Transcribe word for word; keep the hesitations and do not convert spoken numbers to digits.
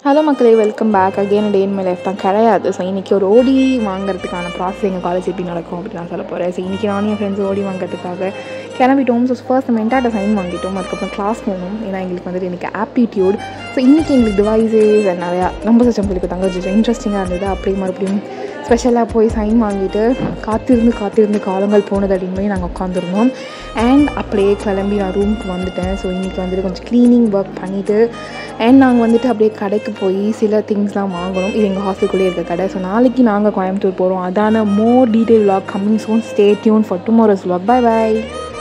Hello மக்களே, welcome back again day in my life தான் கிடையாது. ஸோ இன்றைக்கி ஒரு ஓடி வாங்குறதுக்கான ப்ராசஸ் எங்கள் காலேஜ் எப்படி நடக்கும் அப்படின்னு நான் சொல்ல போகிறேன். ஸோ இன்றைக்கி நானும் என் ஃப்ரெண்ட்ஸ் ஓடி வாங்குறதுக்காக கிளம்பிட்டோம். ஸோ ஃபர்ஸ்ட் நம்ம என்டாட்ட சைன் வாங்கிட்டோம். அதுக்கப்புறம் கிளாஸ் போகணும். ஏன்னா எங்களுக்கு வந்துட்டு இன்றைக்கி ஆப்டிடியூட். ஸோ இன்றைக்கி எங்களுக்கு டிவைஸஸ் அண்ட் நிறையா ரொம்ப சிஸ்டம் சொல்லி கொடுத்தாங்க. கொஞ்சம் இன்ட்ரெஸ்டிங்காக இருந்தது. அப்படியே மறுபடியும் ஸ்பெஷலாக போய் சைன் வாங்கிட்டு காத்திருந்து காத்திருந்து காலங்கள் போனது அப்படின்னு நாங்கள் உட்காந்துருந்தோம். அண்ட் அப்படியே கிளம்பி நான் ரூமுக்கு வந்துட்டேன். ஸோ இன்றைக்கி வந்துட்டு கொஞ்சம் க்ளீனிங் ஒர்க் பண்ணிவிட்டு அண்ட் நாங்கள் வந்துட்டு அப்படியே கடைக்கு போய் சில திங்ஸ்லாம் வாங்கணும். இது எங்கள் ஹாஸ்டலுக்குள்ளே இருக்க கடை. ஸோ நாளைக்கு நாங்கள் கோயம்புத்தூர் போகிறோம். அதான more detail vlog coming soon. Stay tuned for tomorrow's vlog. Bye by.